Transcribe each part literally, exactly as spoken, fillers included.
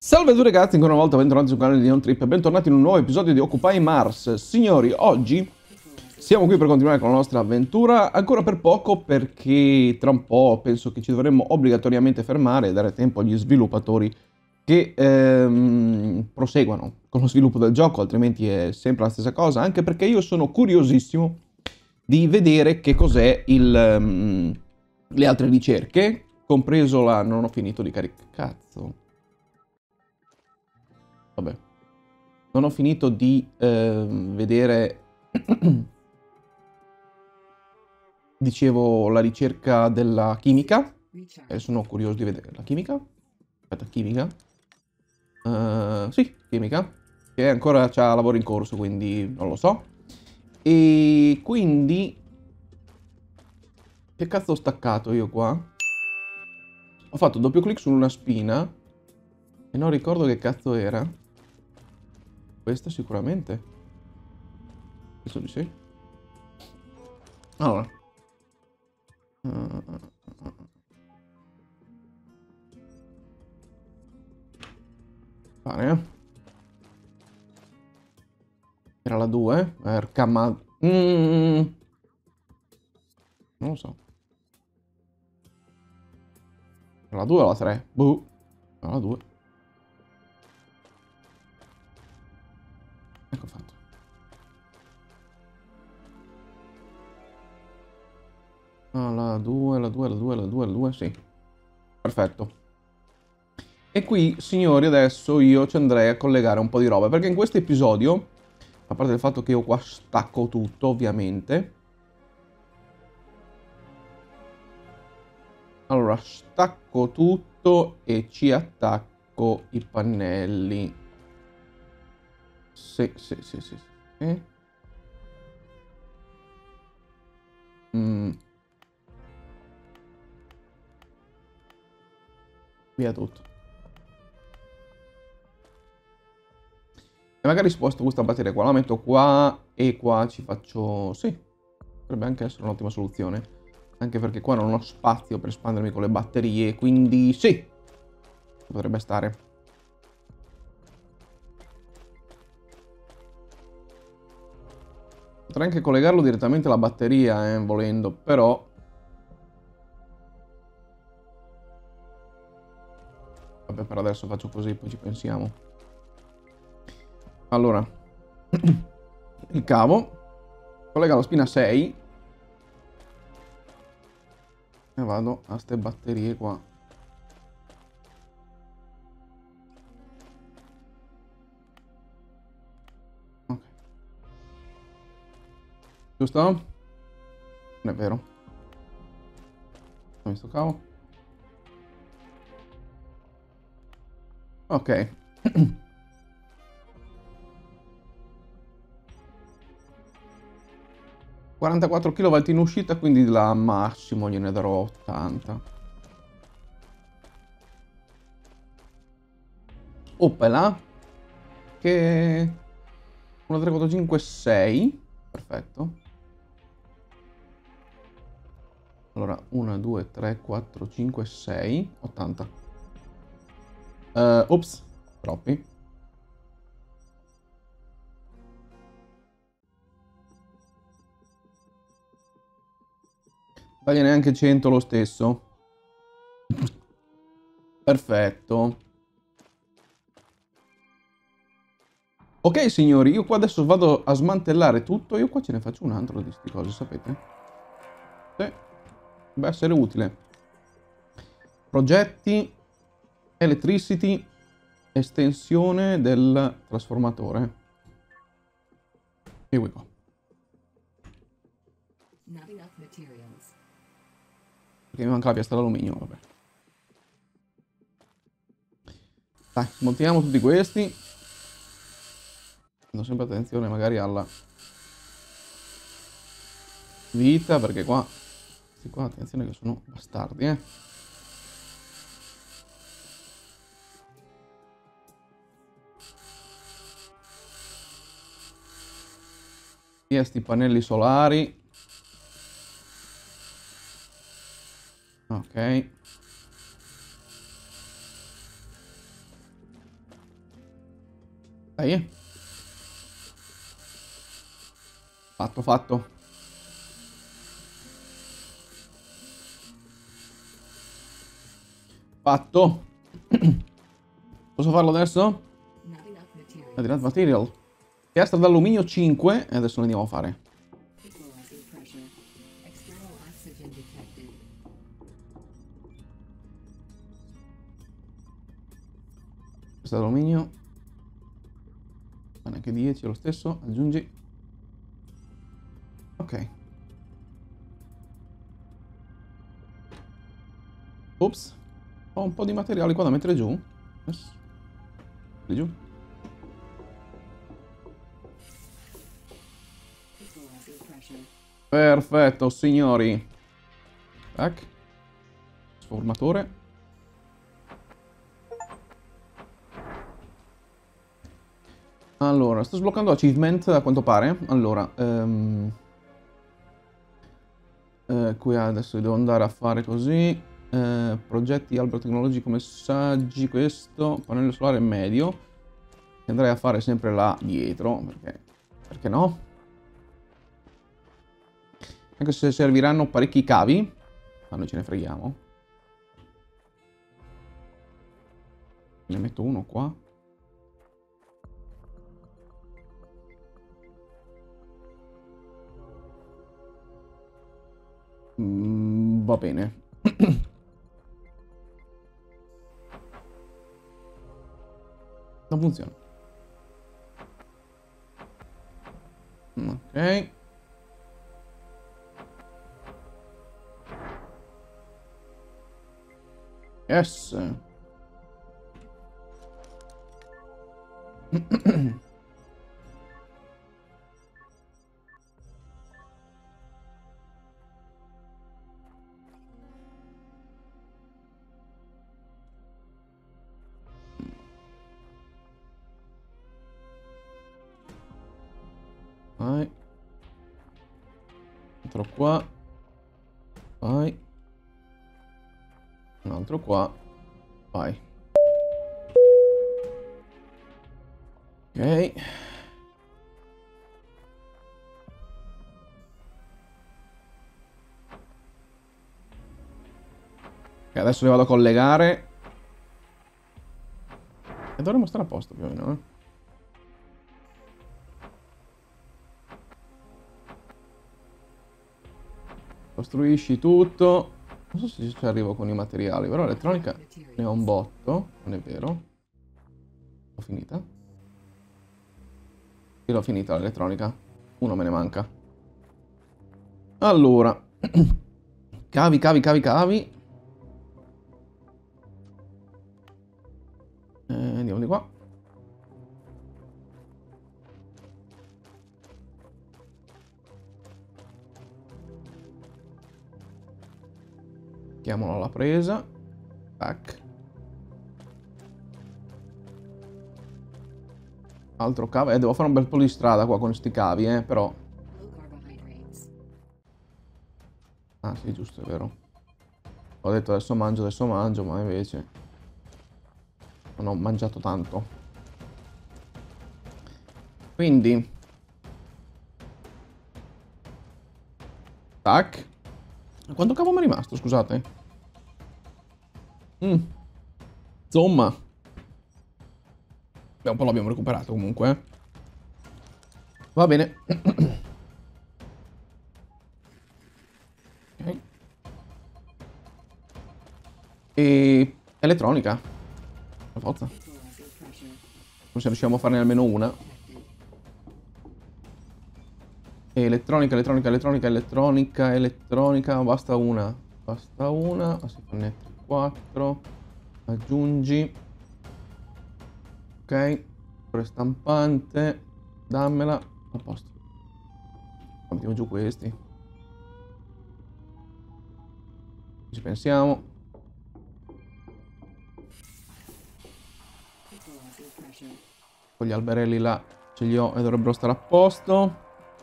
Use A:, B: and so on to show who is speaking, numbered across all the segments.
A: Salve a tutti ragazzi, ancora una volta bentornati sul canale di Neon Trip e bentornati in un nuovo episodio di Occupy Mars. Signori, oggi siamo qui per continuare con la nostra avventura, ancora per poco perché tra un po' penso che ci dovremmo obbligatoriamente fermare e dare tempo agli sviluppatori che ehm, proseguano con lo sviluppo del gioco, altrimenti è sempre la stessa cosa, anche perché io sono curiosissimo di vedere che cos'è il... Um, le altre ricerche, compreso la... non ho finito di caricare... Cazzo... Vabbè. Non ho finito di eh, vedere... Dicevo la ricerca della chimica. E sono curioso di vedere la chimica. Aspetta, chimica. Uh, sì, chimica. Che ancora c'ha lavoro in corso, quindi non lo so. E quindi... Che cazzo ho staccato io qua? Ho fatto doppio clic su una spina. E non ricordo che cazzo era. Questa sicuramente. Questo di sì. Allora. Bene. Era la due. Ercama. Mm. Non lo so. Era la due o la tre? Boh. Era la due. Ecco fatto. Ah, la due, la due, la due, la due, la due, sì. Perfetto. E qui, signori, adesso io ci andrei a collegare un po' di roba, perché in questo episodio, a parte il fatto che io qua stacco tutto, ovviamente. Allora, stacco tutto e ci attacco i pannelli. Sì, sì, sì, sì, sì. Mm. Via tutto. E magari sposto questa batteria qua, la metto qua e qua ci faccio... Sì, potrebbe anche essere un'ottima soluzione. Anche perché qua non ho spazio per espandermi con le batterie, quindi sì, potrebbe stare. Potrei anche collegarlo direttamente alla batteria, eh, volendo, però... Vabbè, per adesso faccio così, poi ci pensiamo. Allora, il cavo, collega la spina sei e vado a ste batterie qua. Ok. Giusto? Non è vero. Ho visto cavo. Ok. quarantaquattro chilowatt in uscita, quindi la massimo gliene darò ottanta. Opela. Che... uno, tre, quattro, cinque, sei. Perfetto. Allora, uno, due, tre, quattro, cinque, sei. ottanta. Uh, ops. Troppi. Taglia neanche cento lo stesso. Perfetto. Ok signori, io qua adesso vado a smantellare tutto. Io qua ce ne faccio un altro di sti cose, sapete? Sì. Deve essere utile. Progetti. Electricity. Estensione del trasformatore. Here we go. Perché mi manca la piastra d'alluminio, vabbè. Dai, montiamo tutti questi. Facendo sempre attenzione magari alla vita, perché qua... Questi qua, attenzione che sono bastardi, eh. Via sti pannelli solari. Ok. Dai, eh. Fatto, fatto. Fatto. Posso farlo adesso? Not enough material. Piastra d'alluminio cinque. E adesso lo andiamo a fare. Piastra d'alluminio. Ma neanche dieci è lo stesso. Aggiungi. Ok. Ops. Ho un po' di materiali qua da mettere giù. Yes. Di giù. Perfetto, signori. Tac. Sformatore. Allora, sto sbloccando achievement a quanto pare. Allora, um, eh, qui adesso devo andare a fare così. Eh, progetti, albero tecnologico, messaggi, questo. Pannello solare medio. E andrei a fare sempre là dietro, perché, perché no? Anche se serviranno parecchi cavi. Ma noi ce ne freghiamo. Ne metto uno qua. Mm, va bene. Non funziona. Ok. Yes. Vai. Un altro qua. Vai. Un altro qua. Vai. Ok. Ok, adesso le vado a collegare. E dovremmo stare a posto più o meno, eh. Costruisci tutto. Non so se ci arrivo con i materiali, però elettronica ne ho un botto. Non è vero. L'ho finita. Io l'ho finita l'elettronica. Uno me ne manca. Allora. Cavi, cavi, cavi, cavi. Eh, andiamo di qua. Mettiamolo alla presa. Tac. Altro cavo. Eh, devo fare un bel po' di strada qua con sti cavi, eh, però. Ah, sì, giusto, è vero. Ho detto adesso mangio, adesso mangio, ma invece non ho mangiato tanto. Quindi. Tac. Quanto cavo mi è rimasto, scusate? Mm. Insomma. Beh, un po' l'abbiamo recuperato comunque, eh. Va bene. Ok. E... elettronica. Per forza. Se riusciamo a farne almeno una. E elettronica, elettronica, elettronica, elettronica, elettronica. Basta una. Basta una. Si connette quattro. Aggiungi. Ok. Prestampante. Dammela. A posto. Mettiamo giù questi. Ci pensiamo. Con gli alberelli là ce li ho e dovrebbero stare a posto.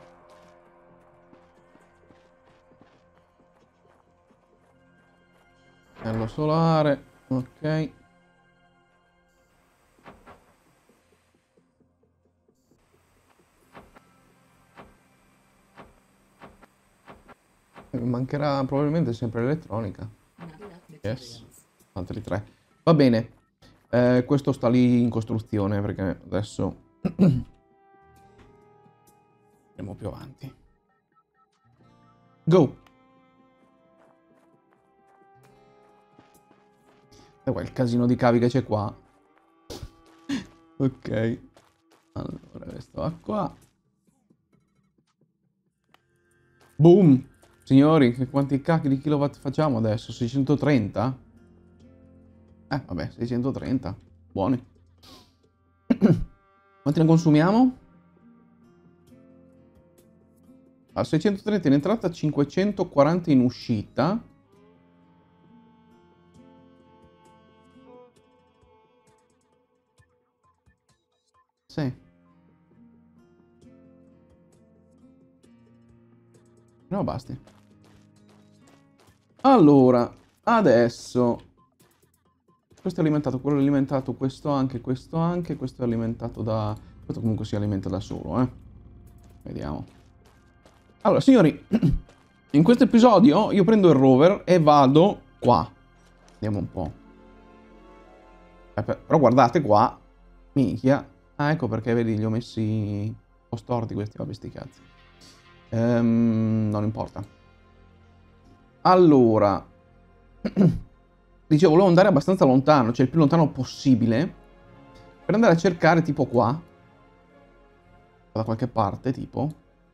A: Pannello solare. Ok. Mancherà probabilmente sempre l'elettronica. Yes. Altri tre. Va bene. Eh, questo sta lì in costruzione perché adesso andiamo più avanti. Go. E qua il casino di cavi che c'è qua. Ok. Allora, questo va qua. Boom. Signori, quanti cacchi di kilowatt facciamo adesso? seicentotrenta? Eh, vabbè, seicentotrenta. Buoni. Quanti ne consumiamo? A seicentotrenta in entrata, cinquecentoquaranta in uscita. Sì. No, basti. Allora, adesso... Questo è alimentato, quello è alimentato, questo anche, questo anche, questo è alimentato da... Questo comunque si alimenta da solo, eh. Vediamo. Allora, signori, in questo episodio io prendo il rover e vado qua. Vediamo un po'. Eh, però guardate qua. Minchia. Ah, ecco perché, vedi, li ho messi un po' storti questi, vabbè, sti cazzi. Ehm, non importa. Allora... Dicevo, volevo andare abbastanza lontano, cioè il più lontano possibile, per andare a cercare tipo qua, da qualche parte, tipo,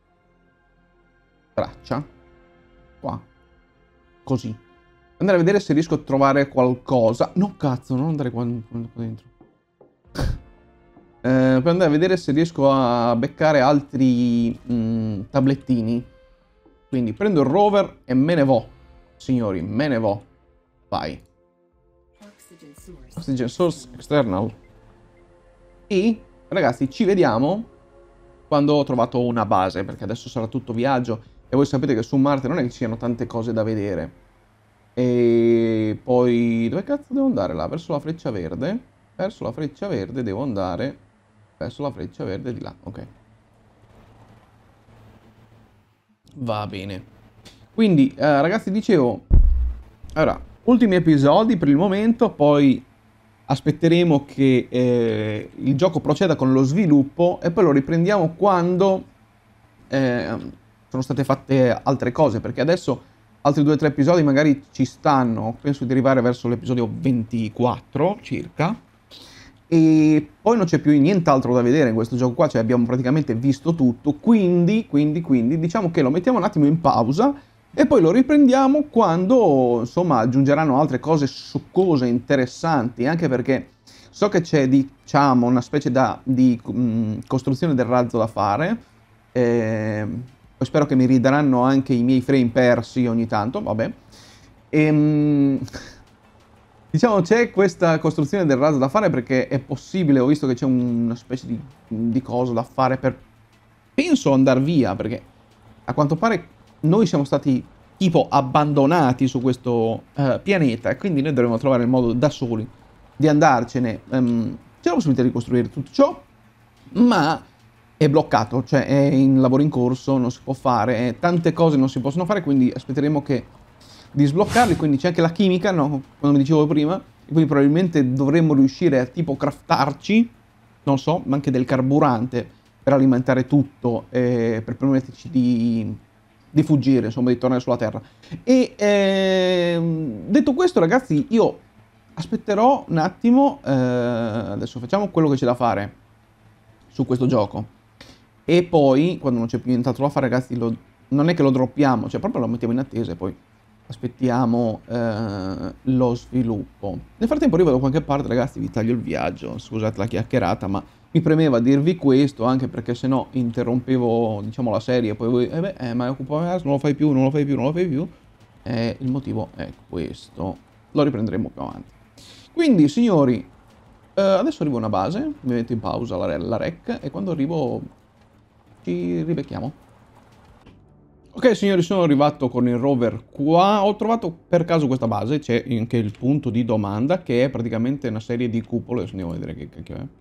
A: traccia, qua, così. Andare a vedere se riesco a trovare qualcosa. No, cazzo, non andare qua, qua dentro. eh, per andare a vedere se riesco a beccare altri mh, tablettini. Quindi prendo il rover e me ne vo, signori, me ne vo. Vai. Oxygen source external. E ragazzi, ci vediamo quando ho trovato una base, perché adesso sarà tutto viaggio e voi sapete che su Marte non è che ci siano tante cose da vedere. E poi dove cazzo devo andare là? Verso la freccia verde. Verso la freccia verde devo andare verso la freccia verde di là. Ok. Va bene. Quindi eh, ragazzi, dicevo, allora, ultimi episodi per il momento, poi aspetteremo che eh, il gioco proceda con lo sviluppo e poi lo riprendiamo quando eh, sono state fatte altre cose, perché adesso altri due o tre episodi magari ci stanno, penso di arrivare verso l'episodio ventiquattro circa, e poi non c'è più nient'altro da vedere in questo gioco qua, cioè abbiamo praticamente visto tutto, quindi, quindi, quindi diciamo che lo mettiamo un attimo in pausa e poi lo riprendiamo quando, insomma, aggiungeranno altre cose succose, interessanti, anche perché so che c'è, diciamo, una specie da, di mh, costruzione del razzo da fare. E poi spero che mi ridaranno anche i miei frame persi ogni tanto, vabbè. E, mh, diciamo, c'è questa costruzione del razzo da fare perché è possibile, ho visto che c'è una specie di, di cosa da fare per, penso, andare via, perché a quanto pare noi siamo stati tipo abbandonati su questo uh, pianeta e quindi noi dovremo trovare il modo da soli di andarcene. Um, c'è la possibilità di costruire tutto ciò, ma è bloccato, cioè è in lavoro in corso, non si può fare, eh, tante cose non si possono fare, quindi aspetteremo che di sbloccarli, quindi c'è anche la chimica, no? Come dicevo prima, e quindi probabilmente dovremmo riuscire a tipo craftarci, non so, ma anche del carburante per alimentare tutto, eh, per permetterci di... di fuggire, insomma, di tornare sulla Terra. E ehm, detto questo, ragazzi, io aspetterò un attimo. Eh, adesso facciamo quello che c'è da fare su questo gioco. E poi, quando non c'è più nient'altro da fare, ragazzi, lo, non è che lo droppiamo, cioè proprio lo mettiamo in attesa e poi aspettiamo eh, lo sviluppo. Nel frattempo arrivo da qualche parte, ragazzi, vi taglio il viaggio, scusate la chiacchierata, ma mi premeva dirvi questo, anche perché sennò interrompevo, diciamo, la serie, poi voi, eh beh, eh, ma Occupy non lo fai più, non lo fai più, non lo fai più, e il motivo è questo. Lo riprenderemo più avanti. Quindi, signori, eh, adesso arrivo a una base, mi metto in pausa la, la rec, e quando arrivo ci ribecchiamo. Ok, signori, sono arrivato con il rover qua, ho trovato per caso questa base, c'è anche il punto di domanda, che è praticamente una serie di cupole, adesso andiamo a vedere che cacchio è.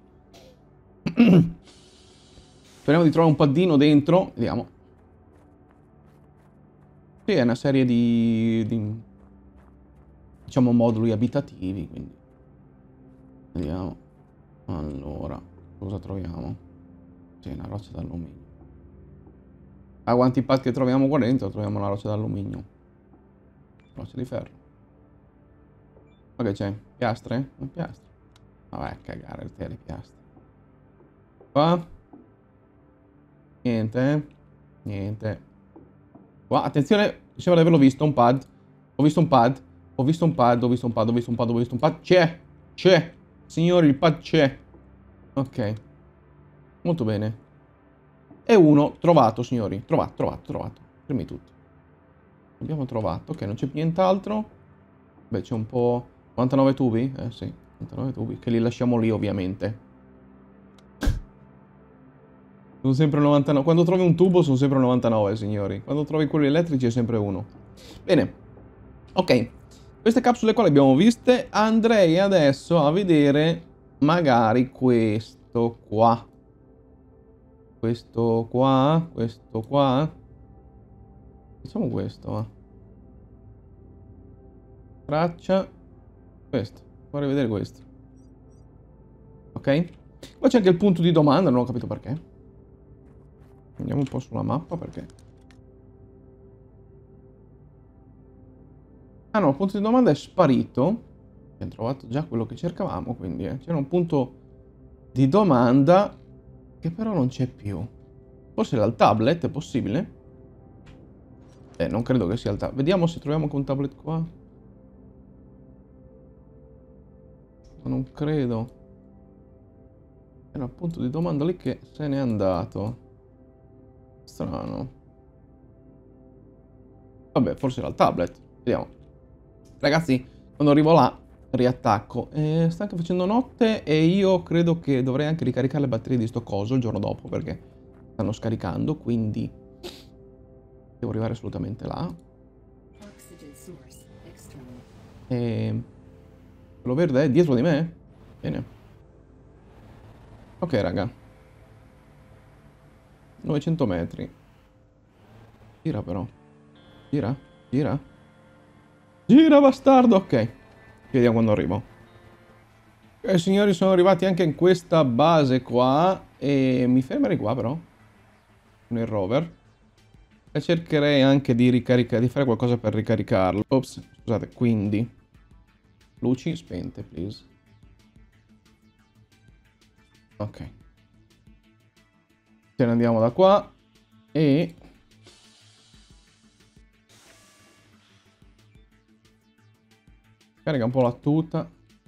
A: Speriamo di trovare un paddino dentro, vediamo. Sì, è una serie di, di diciamo moduli abitativi, quindi vediamo. Allora, cosa troviamo? Sì, una roccia d'alluminio. A quanti pad che troviamo qua dentro troviamo una roccia d'alluminio. Roccia di ferro. Ma che c'è? Piastre? Un piastre. Vabbè, cagare te le piastre. Qua. Niente. Niente. Qua, attenzione, sembra di averlo visto, un pad. Ho visto un pad. Ho visto un pad, ho visto un pad, ho visto un pad, ho visto un pad. C'è! C'è! Signori, il pad c'è. Ok. Molto bene. E uno trovato, signori. Trovato, trovato, trovato. Fermi tutti. Abbiamo trovato. Ok, non c'è nient'altro. Beh, c'è un po'... novantanove tubi? Eh sì, novantanove tubi. Che li lasciamo lì, ovviamente. Sono sempre novantanove. Quando trovi un tubo sono sempre novantanove, signori. Quando trovi quelli elettrici è sempre uno. Bene. Ok. Queste capsule qua le abbiamo viste. Andrei adesso a vedere magari questo qua. Questo qua. Questo qua. Facciamo questo, va. Traccia. Questo. Vorrei vedere questo. Ok. Qua c'è anche il punto di domanda, non ho capito perché. Andiamo un po' sulla mappa perché... Ah no, il punto di domanda è sparito. Abbiamo trovato già quello che cercavamo, quindi eh. C'era un punto di domanda che però non c'è più. Forse era il tablet, è possibile? Eh, non credo che sia il tablet. Vediamo se troviamo anche un tablet qua. Ma non credo. Era un punto di domanda lì che se n'è andato. Strano. Vabbè, forse era il tablet. Vediamo. Ragazzi, quando arrivo là, riattacco. E sta anche facendo notte e io credo che dovrei anche ricaricare le batterie di sto coso il giorno dopo perché stanno scaricando, quindi devo arrivare assolutamente là. E... quello verde è dietro di me? Bene. Ok, raga. novecento metri. Gira però. Gira? Gira? Gira, bastardo! Ok. Vediamo quando arrivo. Ok, signori, sono arrivati anche in questa base qua. E mi fermerei qua, però. Con il rover. E cercherei anche di ricaricare, di fare qualcosa per ricaricarlo. Ops, scusate, quindi. Luci spente, please. Ok. Ce ne andiamo da qua. E... carica un po' la tuta.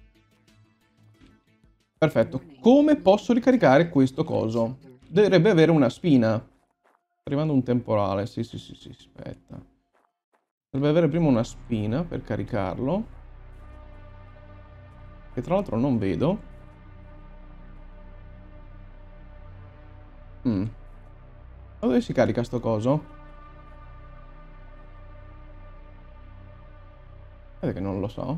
A: Perfetto. Come posso ricaricare questo coso? Dovrebbe avere una spina. Sta arrivando un temporale. Sì, sì, sì, sì, aspetta. Dovrebbe avere prima una spina per caricarlo. Che tra l'altro non vedo. Mm. Ma dove si carica sto coso? Vedete che non lo so.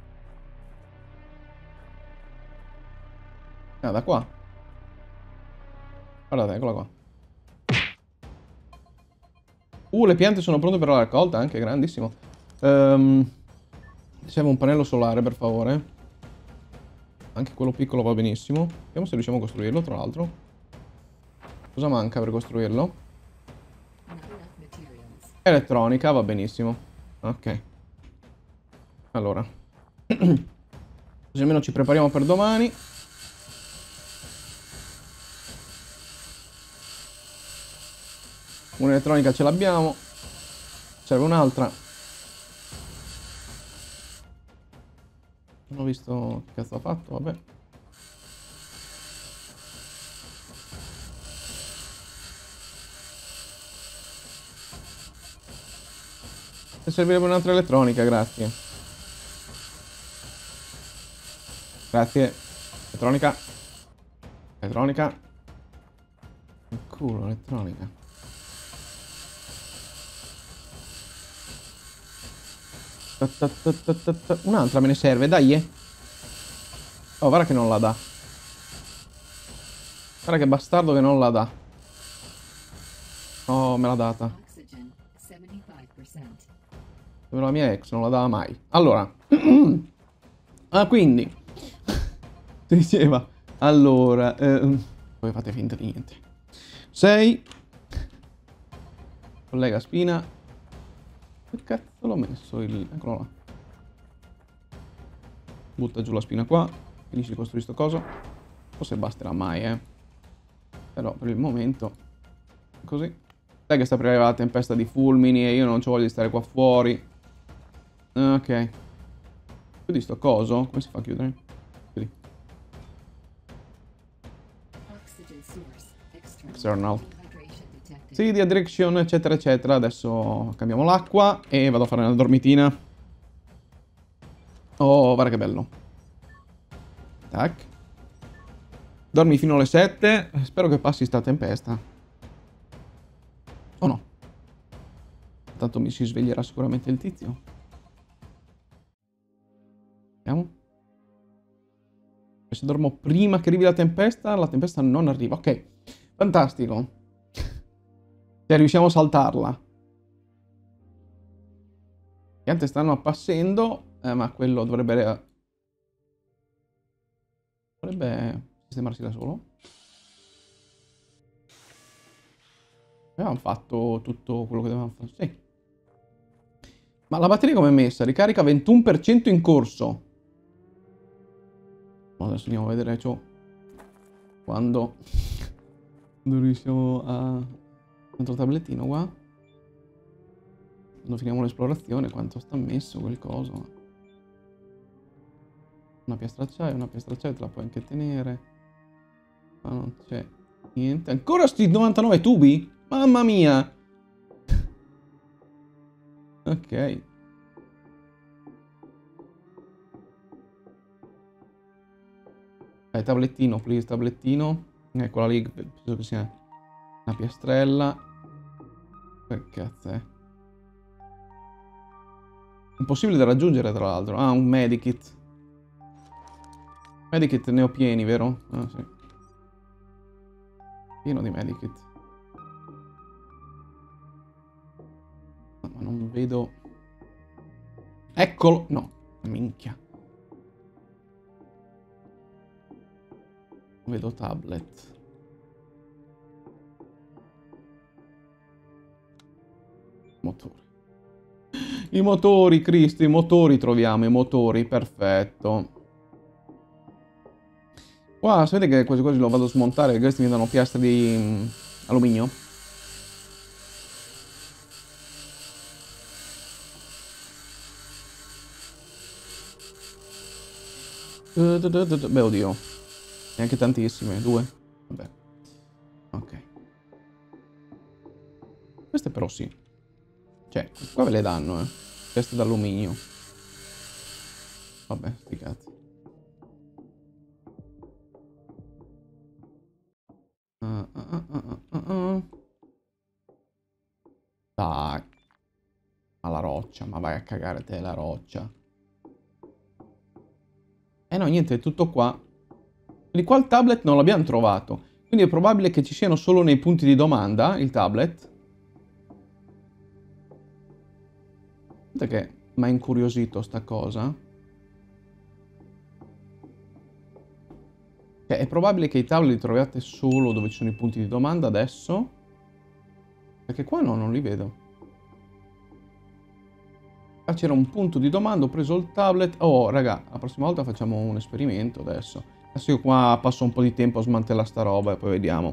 A: Ah, da qua. Guardate, eccola qua. Uh, le piante sono pronte per la raccolta, anche grandissimo. Um, serve un pannello solare, per favore. Anche quello piccolo va benissimo. Vediamo se riusciamo a costruirlo, tra l'altro. Cosa manca per costruirlo? Elettronica, va benissimo. Ok. Allora. Così almeno ci prepariamo per domani. Un'elettronica ce l'abbiamo. Serve un'altra. Non ho visto che cazzo ha fatto, vabbè. E servirebbe un'altra elettronica, grazie. Grazie. Elettronica. Elettronica. Il culo, elettronica. Un'altra me ne serve, dai. Oh, guarda che non la dà. Guarda che bastardo che non la dà. Oh, me l'ha data. Dove la mia ex non la dava mai. Allora. Ah, quindi. Si diceva. Allora. Eh, poi fate finta di niente. sei. Collega spina. Che cazzo l'ho messo il... Eccolo là. Butta giù la spina qua. Finisci di costruire sto coso. Forse basterà mai, eh. Però per il momento... Così. Sai che sta per arrivare la tempesta di fulmini e io non ci voglio di stare qua fuori. Ok. Chiudi sto coso? Come si fa a chiudere? Chiudi. External. Sì, di direction, eccetera, eccetera. Adesso cambiamo l'acqua e vado a fare una dormitina. Oh, guarda che bello. Tac. Dormi fino alle sette. Spero che passi sta tempesta. O no? Tanto mi si sveglierà sicuramente il tizio. Vediamo. Se dormo prima che arrivi la tempesta, la tempesta non arriva. Ok. Fantastico. Se riusciamo a saltarla. Le piante stanno appassendo, eh, ma quello dovrebbe... Dovrebbe sistemarsi da solo. Abbiamo fatto tutto quello che dovevamo fare. Sì. Ma la batteria come è messa? Ricarica ventuno per cento in corso. Adesso andiamo a vedere ciò. Quando... Quando riusciamo a... Altro tablettino qua. Quando finiamo l'esplorazione, quanto sta messo quel coso. Una piastra d'acciaio, una piastra d'acciaio te la puoi anche tenere. Ma non c'è niente. Ancora sti novantanove tubi? Mamma mia! Ok. Dai, tablettino, please, tablettino. Eccola lì, penso che sia una piastrella. Che cazzo è? Impossibile da raggiungere, tra l'altro. Ah, un medikit. Medikit ne ho pieni, vero? Ah, sì. Pieno di medikit. No, ma non vedo... Eccolo! No, minchia. Non vedo tablet. Motori. I motori, Cristo, i motori troviamo, i motori, perfetto. Qua, sapete che quasi quasi lo vado a smontare, perché questi mi danno piastre di mm, alluminio. Beh, oddio. Neanche tantissime, due. Vabbè. Ok. Queste però sì. Cioè, qua ve le danno, eh. Teste d'alluminio. Vabbè, sti cazzi. Uh, uh, uh, uh, uh. Dai. Alla roccia, ma vai a cagare te la roccia. Eh no, niente, è tutto qua. Quindi qua il tablet non l'abbiamo trovato. Quindi è probabile che ci siano solo nei punti di domanda il tablet. Che mi ha incuriosito sta cosa. Cioè, è probabile che i tablet li troviate solo dove ci sono i punti di domanda adesso. Perché qua no, non li vedo. Qua c'era un punto di domanda, ho preso il tablet. Oh, raga, la prossima volta facciamo un esperimento adesso. Adesso io qua passo un po' di tempo a smantellare sta roba e poi vediamo.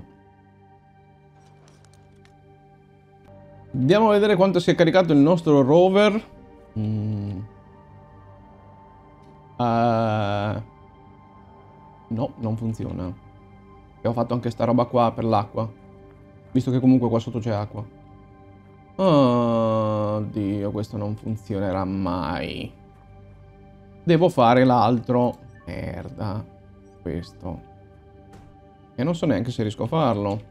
A: Andiamo a vedere quanto si è caricato il nostro rover. Mm. Uh, no, non funziona. E ho fatto anche sta roba qua per l'acqua. Visto che comunque qua sotto c'è acqua. Oh, Dio, questo non funzionerà mai. Devo fare l'altro. Merda. Questo. E non so neanche se riesco a farlo.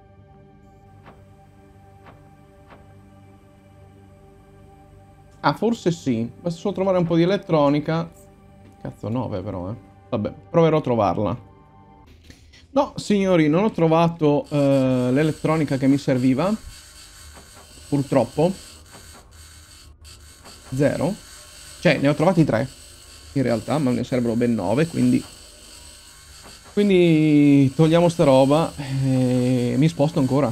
A: Ah, forse sì. Basta solo trovare un po' di elettronica. Cazzo, nove però, eh. Vabbè, proverò a trovarla. No, signori, non ho trovato uh, l'elettronica che mi serviva. Purtroppo. zero. Cioè, ne ho trovati tre, in realtà, ma ne servono ben nove, quindi... Quindi togliamo sta roba e mi sposto ancora.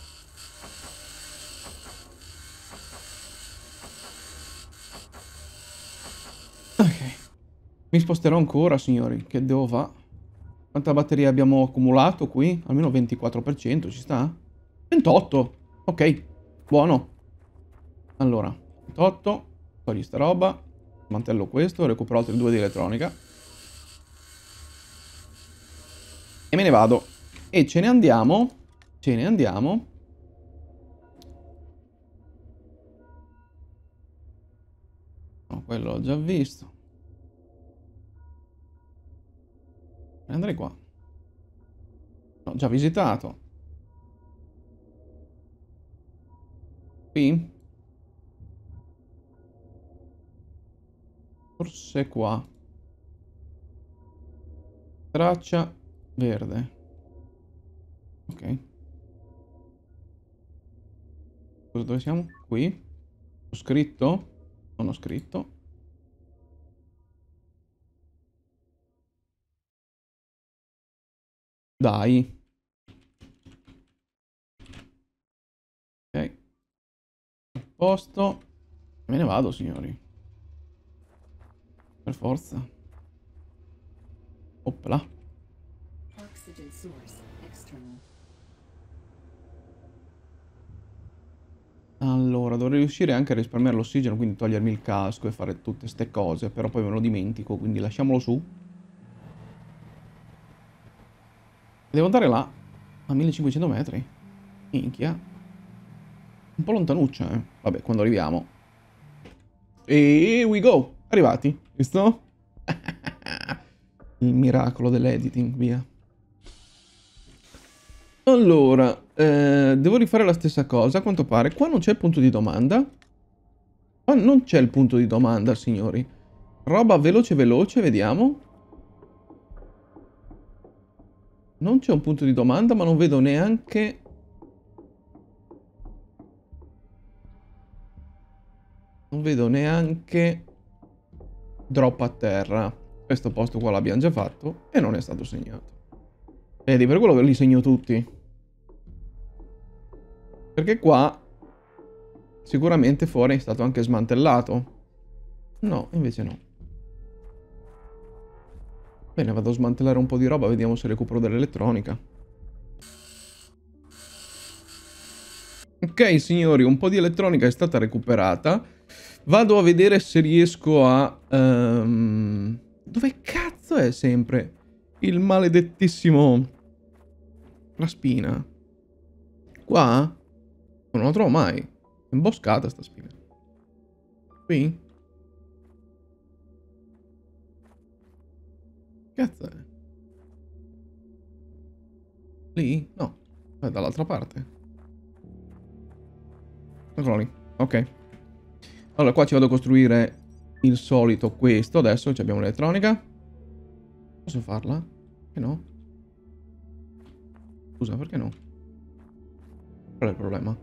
A: Ok. Mi sposterò ancora, signori. Che devo fare? Quanta batteria abbiamo accumulato qui? Almeno ventiquattro per cento, ci sta? ventotto. Ok, buono. Allora, ventotto. Togli sta roba. Smantello questo, recupero altri due di elettronica. E me ne vado. E ce ne andiamo. Ce ne andiamo. No, quello l'ho già visto. E andrei qua. L'ho già visitato. Qui? Forse qua. Traccia verde. Ok. Cosa, dove siamo? Qui? Ho scritto? Non ho scritto. Dai. Ok. Posto. Me ne vado, signori. Per forza. Oppla. Allora, dovrei riuscire anche a risparmiare l'ossigeno, quindi togliermi il casco e fare tutte ste cose, però poi me lo dimentico, quindi lasciamolo su. Devo andare là, a millecinquecento metri. Minchia. Un po' lontanuccia, eh. Vabbè, quando arriviamo. E we go. Arrivati. Visto? Il miracolo dell'editing, via. Allora, eh, devo rifare la stessa cosa, a quanto pare. Qua non c'è il punto di domanda. Qua non c'è il punto di domanda, signori. Roba veloce veloce, vediamo. Non c'è un punto di domanda, ma non vedo neanche... Non vedo neanche... drop a terra. Questo posto qua l'abbiamo già fatto e non è stato segnato. Vedi, per quello che li segno tutti. Perché qua sicuramente fuori è stato anche smantellato. No, invece no. Bene, vado a smantellare un po' di roba, vediamo se recupero dell'elettronica. Ok, signori, un po' di elettronica è stata recuperata. Vado a vedere se riesco a... Um... Dove cazzo è sempre il maledettissimo... La spina? Qua? Non la trovo mai. È imboscata sta spina. Qui? Cazzo è? Lì? No. È dall'altra parte. Eccolo lì. Ok. Allora, qua ci vado a costruire il solito questo. Adesso abbiamo l'elettronica. Posso farla? Che no? Scusa, perché no? Qual è il problema?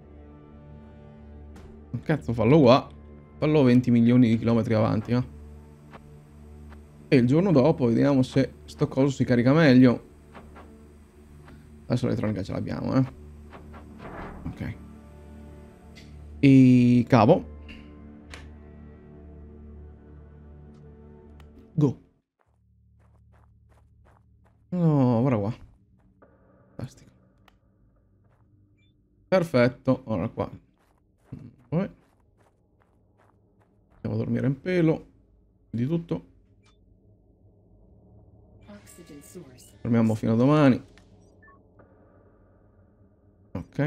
A: Cazzo, fallo qua. Fallo venti milioni di chilometri avanti, eh. E il giorno dopo vediamo se sto coso si carica meglio. Adesso l'elettronica ce l'abbiamo, eh. Ok. E cavo. Go. No, guarda qua. Fantastico. Perfetto. Ora qua. Poi. Andiamo a dormire in pelo. Di tutto. Dormiamo fino a domani. Ok.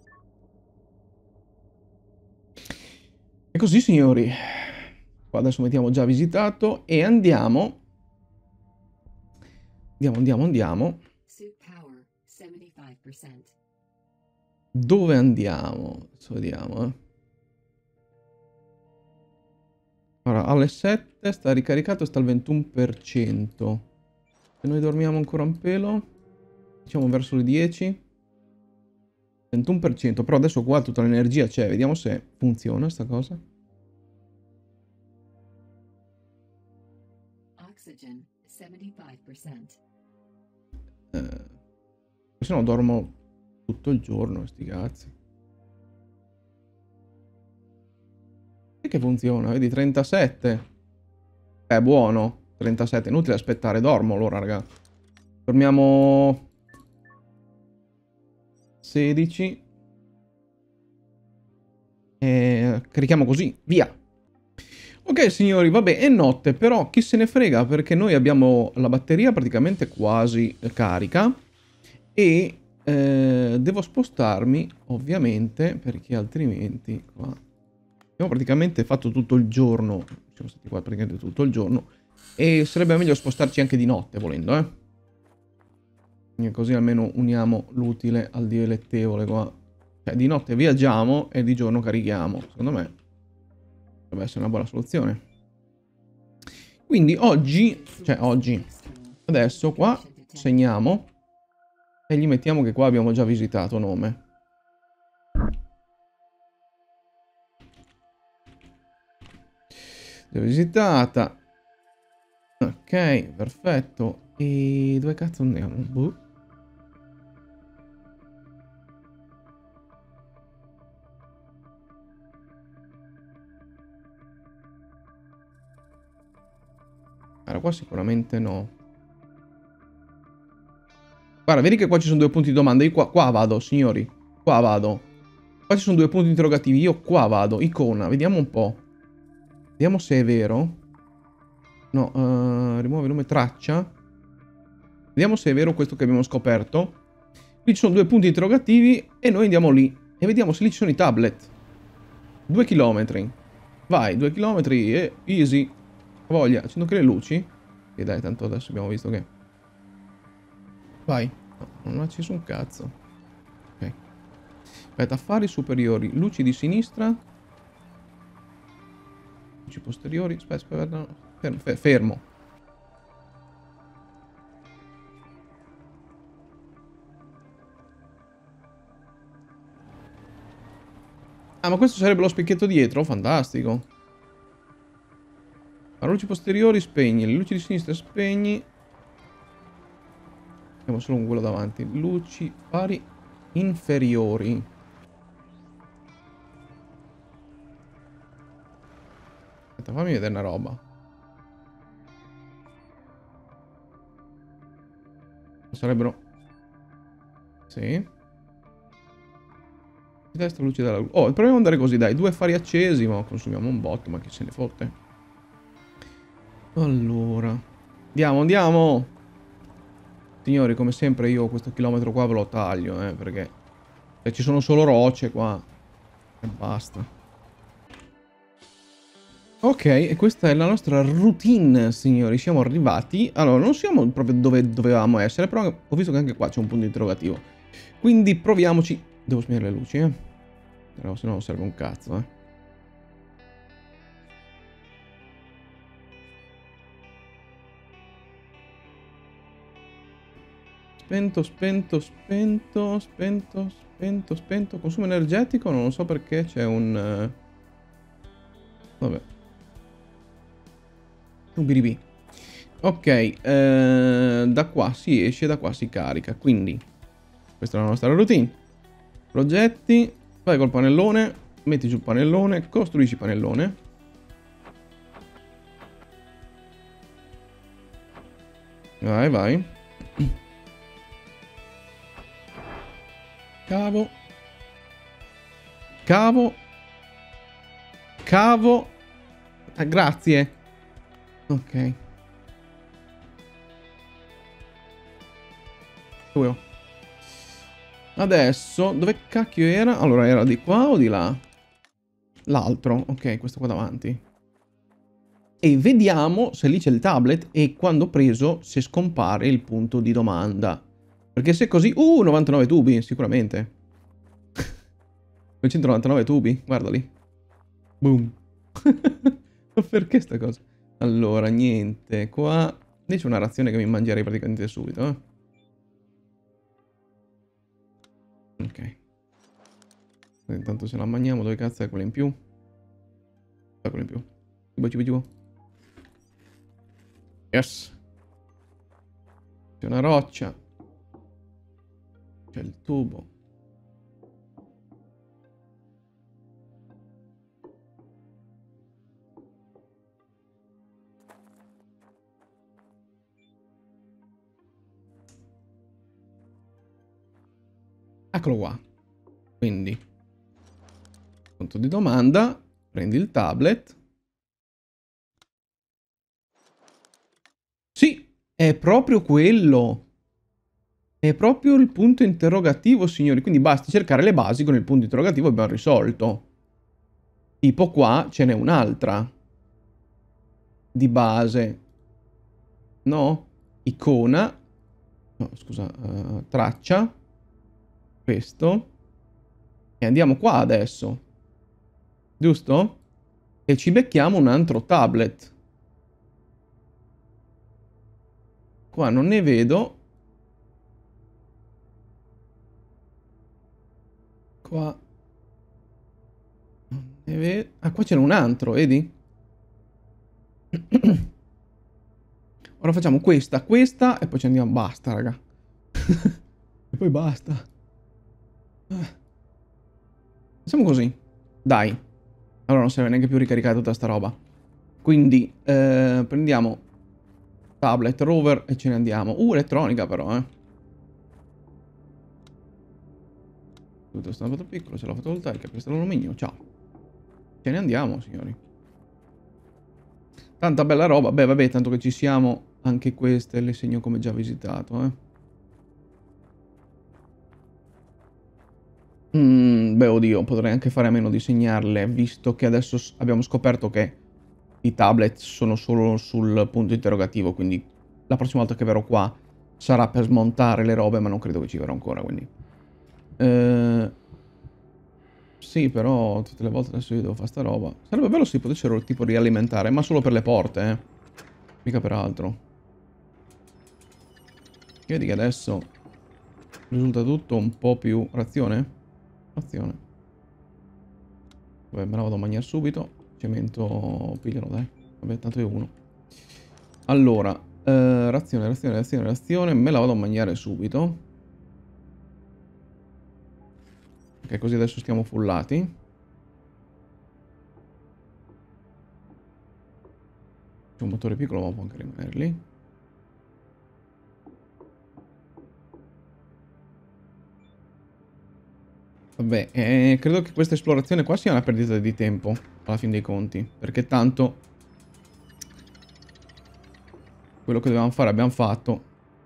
A: E così, signori. Qua adesso mettiamo già visitato e andiamo. Andiamo, andiamo, andiamo. Dove andiamo? Adesso vediamo, eh. Allora, alle sette sta ricaricato, sta al ventuno per cento. Se noi dormiamo ancora un pelo, diciamo verso le dieci. ventuno per cento, però adesso qua tutta l'energia c'è. Vediamo se funziona sta cosa. Eh, se no dormo tutto il giorno, sti cazzi. E che funziona? Vedi, trentasette. È buono. trentasette, inutile aspettare, dormo allora, raga. Dormiamo sedici. E carichiamo così, via. Ok signori, vabbè, è notte, però chi se ne frega perché noi abbiamo la batteria praticamente quasi carica e eh, devo spostarmi ovviamente perché altrimenti qua abbiamo praticamente fatto tutto il giorno, siamo stati qua praticamente tutto il giorno e sarebbe meglio spostarci anche di notte volendo, eh. E così almeno uniamo l'utile al dilettevole qua. Cioè di notte viaggiamo e di giorno carichiamo, secondo me dovrebbe essere una buona soluzione. Quindi oggi, cioè oggi, adesso qua segniamo e gli mettiamo che qua abbiamo già visitato nome. Già visitata. Ok, perfetto. E dove cazzo andiamo? Boh. Allora, qua sicuramente no. Guarda, vedi che qua ci sono due punti di domanda. Io qua, qua vado, signori. Qua vado. Qua ci sono due punti interrogativi. Io qua vado. Icona, vediamo un po'. Vediamo se è vero. No, uh, rimuovi nome traccia. Vediamo se è vero questo che abbiamo scoperto. Qui ci sono due punti interrogativi e noi andiamo lì. E vediamo se lì ci sono i tablet. Due chilometri. Vai, due chilometri e easy. Voglia, accendo anche le luci. E dai, tanto adesso abbiamo visto che... Vai. No, non ho acceso un cazzo. Ok. Aspetta, affari superiori. Luci di sinistra. Luci posteriori. Aspetta, aspetta. No. Fermo, fermo. Ah, ma questo sarebbe lo specchietto dietro? Fantastico. Le luci posteriori spegni. Le luci di sinistra spegni. Andiamo solo con quello davanti. Luci pari inferiori. Aspetta, fammi vedere una roba. Sarebbero... Sì. Destra luce dalla luce. Oh, proviamo ad andare così, dai. Due fari accesi, ma consumiamo un botto, ma chi se ne fotte. Allora. Andiamo, andiamo! Signori, come sempre io questo chilometro qua ve lo taglio, eh, perché... Cioè, ci sono solo rocce qua. E basta. Ok, e questa è la nostra routine, signori. Siamo arrivati. Allora, non siamo proprio dove dovevamo essere, però ho visto che anche qua c'è un punto interrogativo. Quindi proviamoci. Devo spegnere le luci, eh. Però se no non serve un cazzo, eh. Spento, spento, spento, spento, spento, spento. Consumo energetico, non lo so perché c'è un... Uh... Vabbè. Un biribì. Ok, eh, da qua si esce, da qua si carica. Quindi, questa è la nostra routine. Progetti, vai col pannellone, metti giù il pannellone, costruisci il pannellone. Vai, vai. Cavo. Cavo. Cavo. Ah, grazie. Ok. Adesso, dove cacchio era? Allora, era di qua o di là? L'altro, ok, questo qua davanti. E vediamo se lì c'è il tablet e quando preso se scompare il punto di domanda. Perché se è così... Uh, novantanove tubi, sicuramente. duecentonovantanove tubi, guarda lì. Boom. Ma perché sta cosa? Allora, niente, qua... Lì c'è una razione che mi mangerei praticamente subito, eh. Ok. Intanto se la mangiamo, dove cazzo è quella in più? Quella in più. Cibo, cibo, cibo. Yes. C'è una roccia. C'è il tubo. Eccolo qua. Quindi, punto di domanda, prendi il tablet. Sì, è proprio quello. È proprio il punto interrogativo, signori. Quindi basta cercare le basi con il punto interrogativo e abbiamo risolto. Tipo qua ce n'è un'altra. Di base. No? Icona. No, scusa. Uh, traccia. Questo. E andiamo qua adesso. Giusto? E ci becchiamo un altro tablet. Qua non ne vedo. Qua. Non ne vedo. Ah, qua c'è un altro, vedi? Ora facciamo questa, questa e poi ci andiamo. Basta, raga. E poi basta. Facciamo così. Dai. Allora non serve neanche più ricaricare tutta sta roba. Quindi eh, prendiamo tablet, rover e ce ne andiamo. Uh, elettronica però, eh. Tutto stampato piccolo, c'è la fotovoltaica, questo è l'alluminio, ciao. Ce ne andiamo, signori. Tanta bella roba. Beh, vabbè, tanto che ci siamo, anche queste le segno come già visitato, eh. Mm, beh, oddio, potrei anche fare a meno di segnarle, visto che adesso abbiamo scoperto che i tablet sono solo sul punto interrogativo, quindi la prossima volta che verrò qua sarà per smontare le robe, ma non credo che ci verrò ancora, quindi... Eh... Sì, però tutte le volte adesso io devo fare sta roba. Sarebbe bello se potessero tipo rialimentare, ma solo per le porte, eh. Mica per altro. Vedi che adesso risulta tutto un po' più... Razione? Razione. Vabbè, me la vado a mangiare subito. Cemento, piglialo, dai. Vabbè, tanto io uno. Allora, eh, razione, razione, razione, razione. Me la vado a mangiare subito. Ok, così adesso stiamo fullati. C'è un motore piccolo, ma può anche rimanere lì. Vabbè, eh, credo che questa esplorazione qua sia una perdita di tempo, alla fin dei conti. Perché tanto... quello che dovevamo fare abbiamo fatto.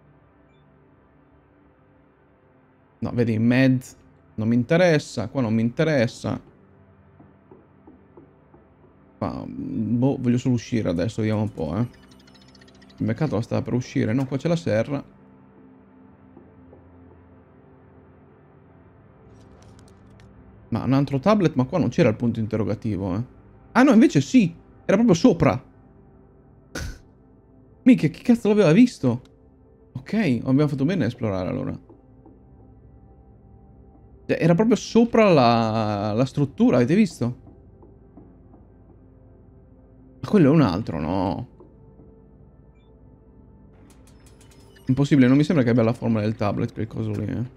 A: No, vedi, med non mi interessa, qua non mi interessa. Ma, boh, voglio solo uscire adesso, vediamo un po', eh. Il mercato stava per uscire, no, qua c'è la serra. Ma un altro tablet, ma qua non c'era il punto interrogativo, eh. Ah no, invece sì, era proprio sopra. Mica, chi cazzo l'aveva visto? Ok, abbiamo fatto bene a esplorare allora. Cioè, era proprio sopra la, la struttura, avete visto? Ma quello è un altro, no. Impossibile, non mi sembra che abbia la forma del tablet, quel coso lì, eh.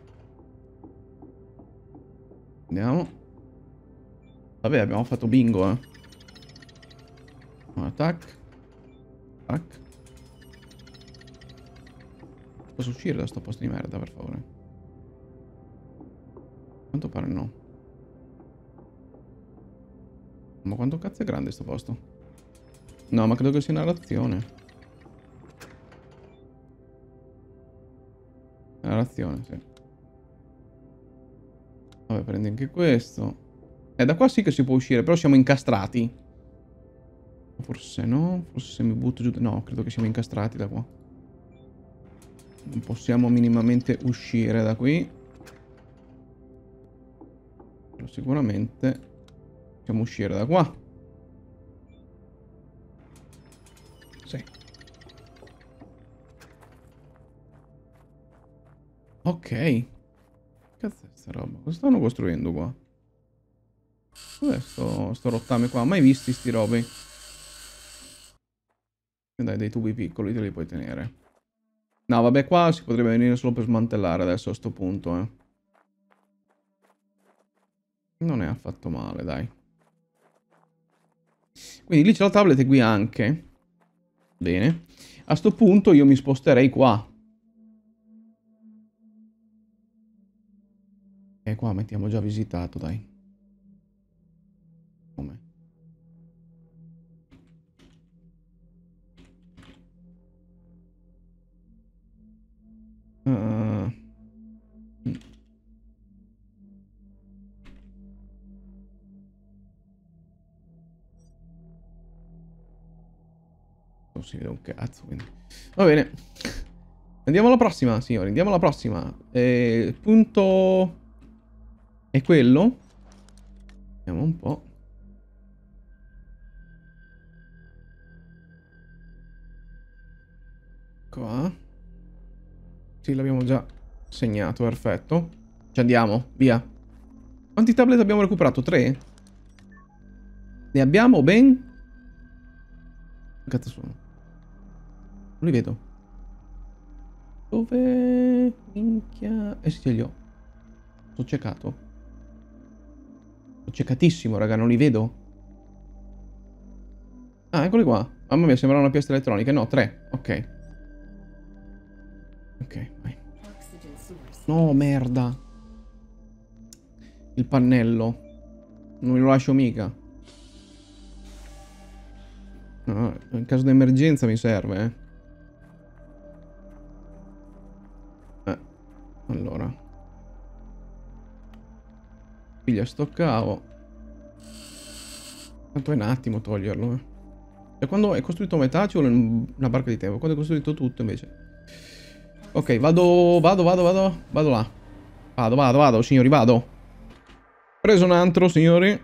A: Andiamo. Vabbè, abbiamo fatto bingo, eh. Attack. Attack. Posso uscire da sto posto di merda, per favore? Quanto pare no. Ma quanto cazzo è grande sto posto? No, ma credo che sia una razione. Una razione, sì. Vabbè, prendi anche questo. Eh, da qua sì che si può uscire, però siamo incastrati. Forse no, forse se mi butto giù... No, credo che siamo incastrati da qua. Non possiamo minimamente uscire da qui. Però sicuramente possiamo uscire da qua. Sì. Ok. Cazzo è sta roba? Cosa stanno costruendo qua? Cos'è sto, sto rottame qua? Mai visti sti robi? E dai, dei tubi piccoli te li puoi tenere. No, vabbè, qua si potrebbe venire solo per smantellare adesso a sto punto, eh. Non è affatto male, dai. Quindi lì c'è la tablet e qui anche. Bene. A sto punto io mi sposterei qua. E qua mettiamo già visitato, dai. Come? Uh... Non si vede un cazzo, quindi. Va bene. Andiamo alla prossima, signori. Andiamo alla prossima. Eh, punto... È quello? Vediamo un po'. Qua. Sì, l'abbiamo già segnato, perfetto. Ci andiamo, via. Quanti tablet abbiamo recuperato? Tre? Ne abbiamo ben... Che cazzo sono? Non li vedo. Dove... Minchia... Eh sì, ce li ho. Sono ciecato. Sono ciecatissimo, raga, non li vedo. Ah, eccoli qua. Mamma mia, sembra una piastra elettronica. No, tre. Ok. Ok, vai. No, merda. Il pannello. Non me lo lascio mica. No, in caso di emergenza mi serve, eh. Eh, allora. Piglia sto cavo. Tanto è un attimo toglierlo, eh. E quando è costruito metà ci vuole una barca di tempo. Quando è costruito tutto invece. Ok, vado, vado, vado, vado. Vado là. Vado, vado, vado, signori, vado. Preso un altro, signori.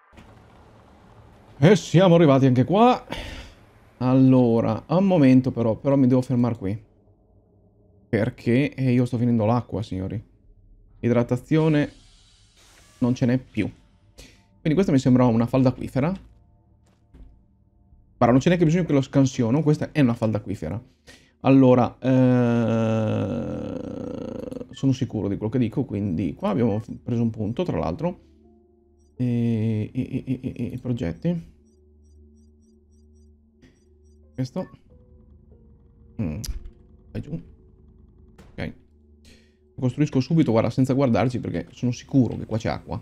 A: E siamo arrivati anche qua. Allora, a un momento però, però mi devo fermare qui. Perché eh, io sto finendo l'acqua, signori. Idratazione non ce n'è più. Quindi questa mi sembra una falda acquifera. Guarda, non c'è neanche bisogno che lo scansiono. Questa è una falda acquifera. Allora, eh, sono sicuro di quello che dico. Quindi qua abbiamo preso un punto, tra l'altro. E, e, e, e, e progetti. Questo. Mm. Vai giù. Ok. Lo costruisco subito, guarda, senza guardarci, perché sono sicuro che qua c'è acqua.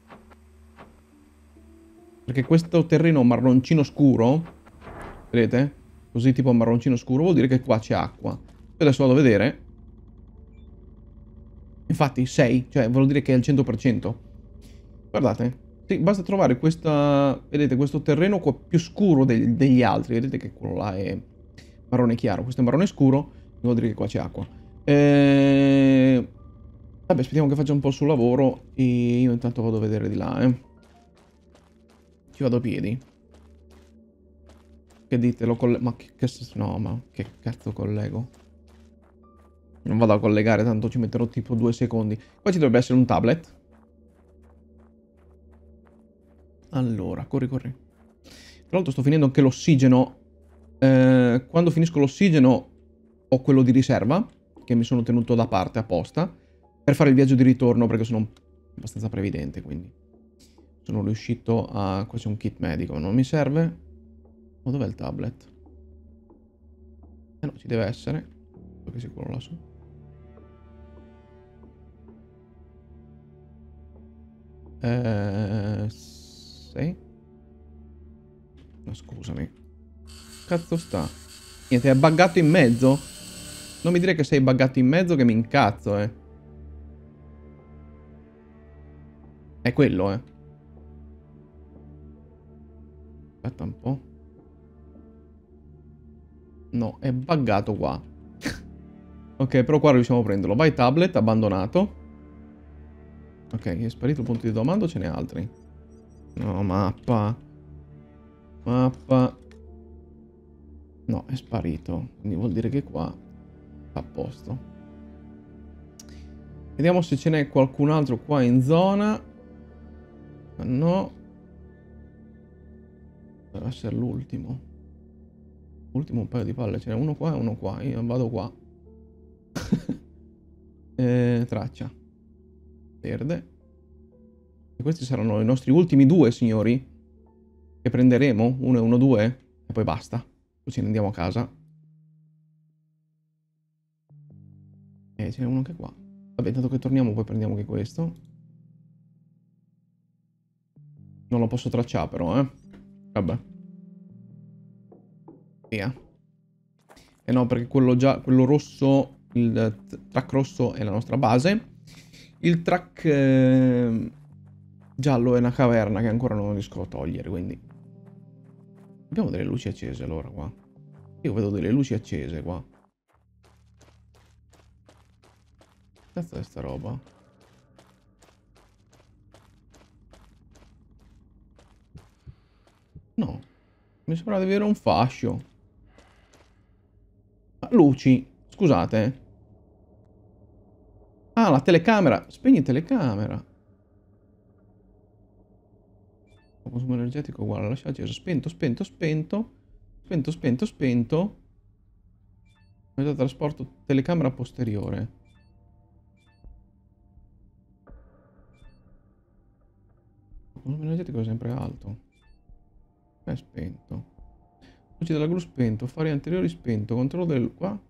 A: Perché questo terreno marroncino scuro, vedete? Così tipo marroncino scuro, vuol dire che qua c'è acqua. Io adesso vado a vedere. Infatti, sei, cioè vuol dire che è al cento per cento. Guardate. Sì, basta trovare questa... Vedete, questo terreno qua più scuro de degli altri. Vedete che quello là è marrone chiaro. Questo è marrone scuro, vuol dire che qua c'è acqua. E... Vabbè, aspettiamo che faccia un po' il suo lavoro. E io intanto vado a vedere di là, eh. Ci vado a piedi. Che dite? Lo collego... Ma che cazzo... No, ma che cazzo collego? Non vado a collegare, tanto ci metterò tipo due secondi. Qua ci dovrebbe essere un tablet. Allora, corri, corri. Tra l'altro sto finendo anche l'ossigeno. Eh, quando finisco l'ossigeno ho quello di riserva, che mi sono tenuto da parte apposta, per fare il viaggio di ritorno, perché sono abbastanza previdente, quindi sono riuscito a... Qua c'è un kit medico, non mi serve. Ma dov'è il tablet? Eh no, ci deve essere. Perché c'è quello lassù. Eh... Sì? No, scusami. Cazzo sta? Niente, è buggato in mezzo? Non mi dire che sei buggato in mezzo che mi incazzo, eh. È quello, eh. Aspetta un po'. No, è buggato qua. Ok, però qua riusciamo a prenderlo. Vai tablet, abbandonato. Ok, è sparito il punto di domanda o ce n'è altri? No, mappa. Mappa. No, è sparito. Quindi vuol dire che qua a posto. Vediamo se ce n'è qualcun altro qua in zona. No. Deve essere l'ultimo. Ultimo un paio di palle, ce n'è uno qua e uno qua. Io vado qua. eh, traccia. Verde. E questi saranno i nostri ultimi due, signori. Che prenderemo. Uno e uno, due. E poi basta. Poi ce ne andiamo a casa. E ce n'è uno anche qua. Vabbè, intanto che torniamo poi prendiamo anche questo. Non lo posso tracciare però, eh. Vabbè. Via. Eh no, perché quello già, quello rosso, il track rosso è la nostra base. Il track eh, giallo è una caverna che ancora non riesco a togliere, quindi... Abbiamo delle luci accese allora qua. Io vedo delle luci accese qua. Che cazzo è sta roba? No. Mi sembra di avere un fascio. Ah, luci. Scusate. Ah, la telecamera. Spegni telecamera. Consumo energetico uguale. Lascia acceso. Spento, spento, spento. Spento, spento, spento. Mezzo trasporto telecamera posteriore. Consumo energetico è sempre alto. È spento. Luci della gru spento. Fari anteriori spento. Controllo del... qua.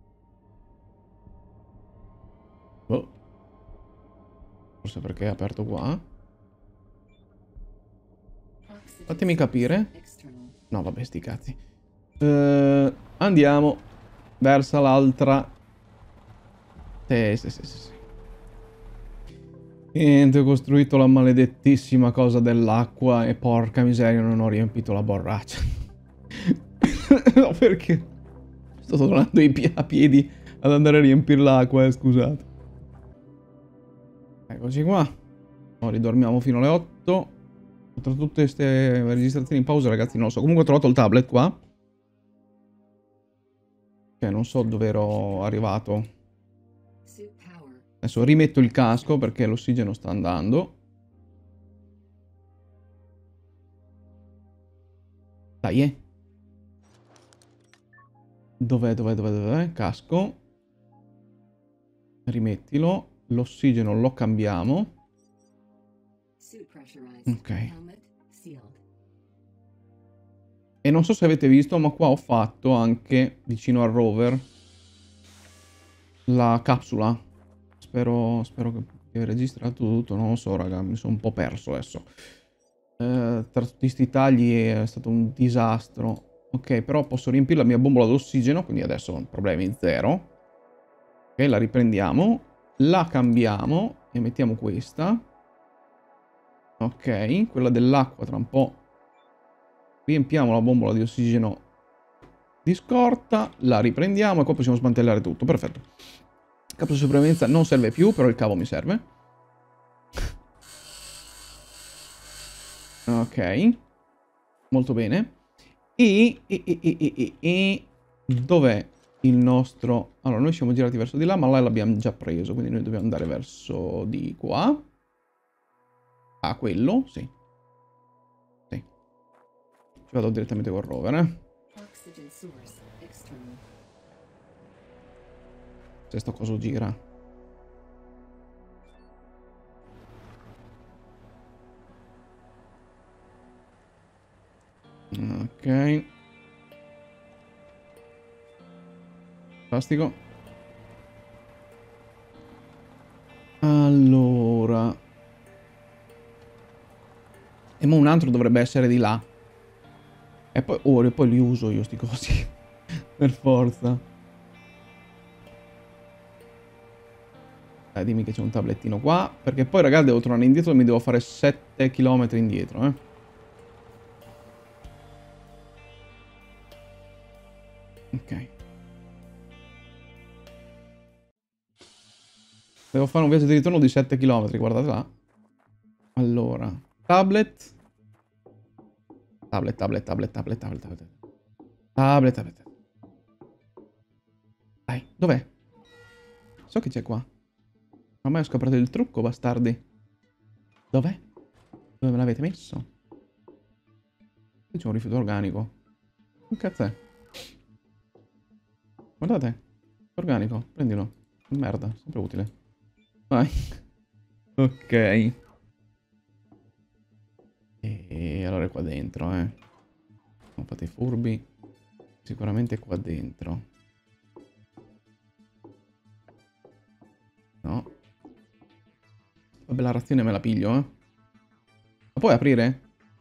A: Oh. Forse perché è aperto qua. Fatemi capire. No, vabbè, sti cazzi. Uh, andiamo verso l'altra. Sì, sì, sì, sì. Niente, ho costruito la maledettissima cosa dell'acqua e porca miseria non ho riempito la borraccia. No, perché sto tornando a piedi ad andare a riempire l'acqua, eh, scusate. Eccoci qua. No, ridormiamo fino alle otto. Tra tutte queste registrazioni in pausa, ragazzi, non lo so. Comunque ho trovato il tablet qua. Che non so dove ero arrivato. Adesso rimetto il casco perché l'ossigeno sta andando. Dai, eh. Dov'è, dov'è, dov'è, dov'è? Casco. Rimettilo. L'ossigeno lo cambiamo. Ok. E non so se avete visto, ma qua ho fatto anche, vicino al rover, la capsula. Spero, spero che abbia registrato tutto. Non lo so, raga, mi sono un po' perso adesso. Eh, tra tutti questi tagli è stato un disastro. Ok, però posso riempire la mia bombola d'ossigeno, quindi adesso problemi zero. Ok, la riprendiamo. La cambiamo e mettiamo questa. Ok, quella dell'acqua tra un po'. Riempiamo la bombola di ossigeno di scorta, la riprendiamo e qua possiamo smantellare tutto. Perfetto. Capsula di sopravvivenza non serve più, però il cavo mi serve. Ok. Molto bene. E, e, e, e, e, e dov'è il nostro... Allora, noi siamo girati verso di là, ma là l'abbiamo già preso, quindi noi dobbiamo andare verso di qua. Ah, quello? Sì. Sì. Ci vado direttamente col rover, eh. Se sto coso gira. Ok. Fantastico. Allora. E mo un altro dovrebbe essere di là. E poi... Oh, e poi li uso io sti cosi. Per forza. Dai, dimmi che c'è un tablettino qua. Perché poi, ragazzi, devo tornare indietro e mi devo fare sette chilometri indietro, eh. Ok. Devo fare un viaggio di ritorno di sette chilometri, guardate là. Allora. Tablet. Tablet, tablet, tablet, tablet, tablet, tablet. Tablet, tablet. Dai, dov'è? So che c'è qua. Ormai ho scoperto il trucco, bastardi. Dov'è? Dove me l'avete messo? Qui c'è un rifiuto organico. Che cazzo è? Guardate. Organico. Prendilo. Merda. Sempre utile. Vai. Ok. E allora è qua dentro, eh. Non fate i furbi. Sicuramente qua dentro. No. Vabbè, la razione me la piglio, eh. La puoi aprire?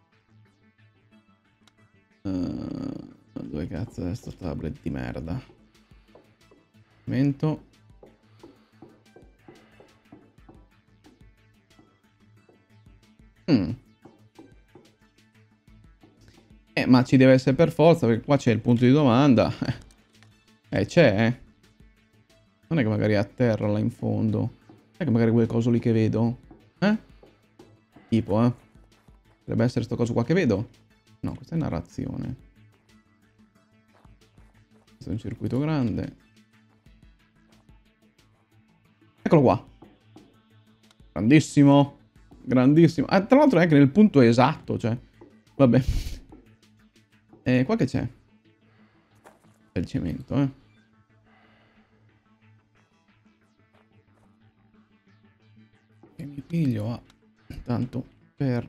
A: Uh, dove cazzo è sto tablet di merda? Momento. Mm. Eh, ma ci deve essere per forza, perché qua c'è il punto di domanda. Eh, c'è, eh. Non è che magari è a terra là in fondo. Non è che magari quel coso lì che vedo. Eh? Tipo, eh. Dovrebbe essere sto coso qua che vedo. No, questa è narrazione. Questo è un circuito grande. Eccolo qua. Grandissimo. Grandissimo. Ah, tra l'altro è anche nel punto esatto, cioè. Vabbè. E qua che c'è? C'è il cemento, eh. Che mi piglio a... Tanto per...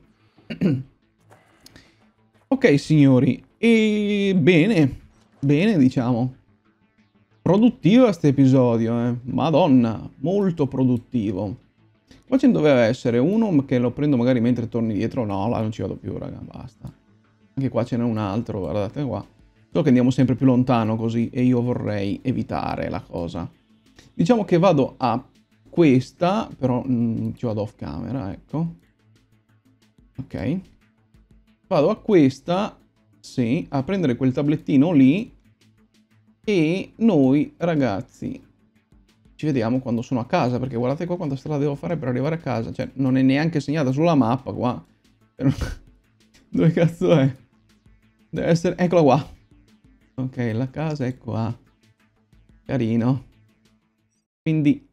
A: Ok, signori. E bene. Bene, diciamo. Produttivo questo episodio, eh. Madonna. Molto produttivo. Qua ce ne doveva essere uno che lo prendo magari mentre torni dietro. No, là non ci vado più, raga. Basta. Anche qua ce n'è un altro, guardate qua. Solo che andiamo sempre più lontano così e io vorrei evitare la cosa. Diciamo che vado a questa, però mh, ci vado off camera, ecco. Ok. Vado a questa, sì, a prendere quel tablettino lì e noi, ragazzi, ci vediamo quando sono a casa, perché guardate qua quanta strada devo fare per arrivare a casa. Cioè, non è neanche segnata sulla mappa qua. Dove cazzo è? Deve essere... Eccola qua. Ok, la casa è qua. Carino. Quindi...